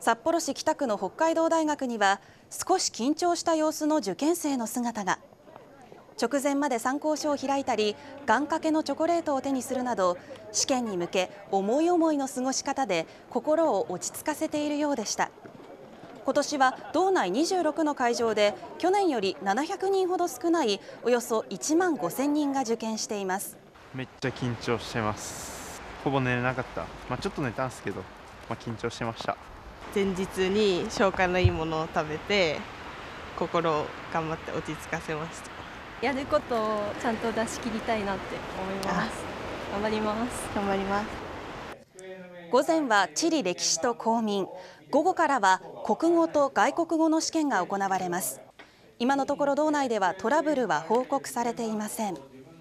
札幌市北区の北海道大学には少し緊張した様子の受験生の姿が。直前まで参考書を開いたり願掛けのチョコレートを手にするなど試験に向け思い思いの過ごし方で心を落ち着かせているようでした。今年は道内26の会場で去年より700人ほど少ないおよそ1万5000人が受験しています。 めっちゃ緊張してます。ほぼ寝れなかった。ちょっと寝たんですけど、緊張してました。 前日に消化のいいものを食べて心を頑張って落ち着かせました。 やることをちゃんと出し切りたいなって思います。頑張ります。 頑張ります。 午前は地理歴史と公民、午後からは国語と外国語の試験が行われます。今のところ道内ではトラブルは報告されていません。